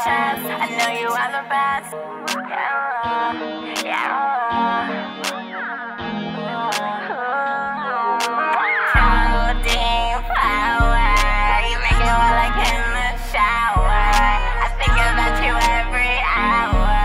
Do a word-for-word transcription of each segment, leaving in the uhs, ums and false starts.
chest. I know you are the best. Yeah, yeah. Codeine flower, you make it while like in the shower. I think about you every hour.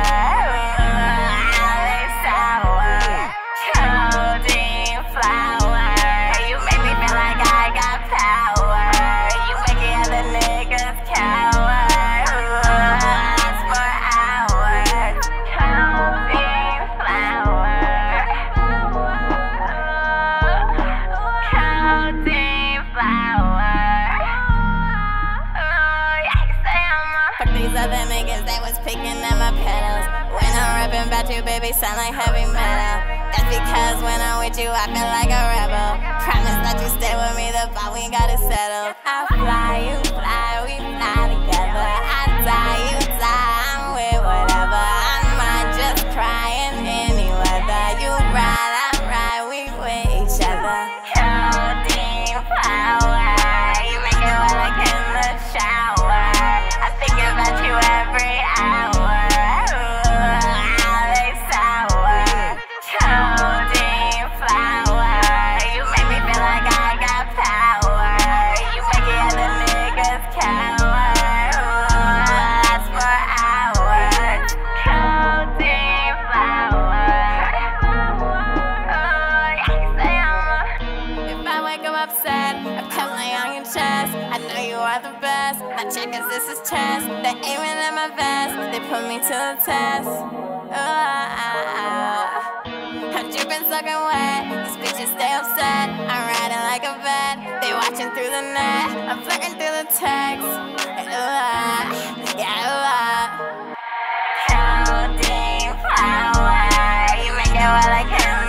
Alex sour. Codeine flower, you make me feel like I got power. You make the other niggas cower. Last for hours. Codeine flower. Codeine flower. Oh, yeah, you say I'm a fuck these other niggas that was picking at my pedals. When I'm rapping about you, baby, sound like heavy metal. That's because when I'm with you, I feel like a rebel. Promise that you stay with me, the bar we gotta settle. I fly, you fly, we fly together. I die, you die, I'm with whatever. I might just cry in any weather. You ride, I ride, we with each other. Codeine flower, you make it while like in the shower. I think about you every hour. Alex sour. Codeine flower, you make me feel like I got power. You make the other niggas cower. Last for hours. Codeine flower. Oh, yeah, you say I'm a if I wake up upset, I come lay on your chest. I know you are the best. My chickens, this is chess. They aiming at my vest. They put me to the test. Oh, I'm dripping, soaking wet. These bitches stay upset. I'm riding like a vet. They watching through the net. I'm flirting through the text. Ooh, yeah, ooh. Codeine flower, you make it while I can.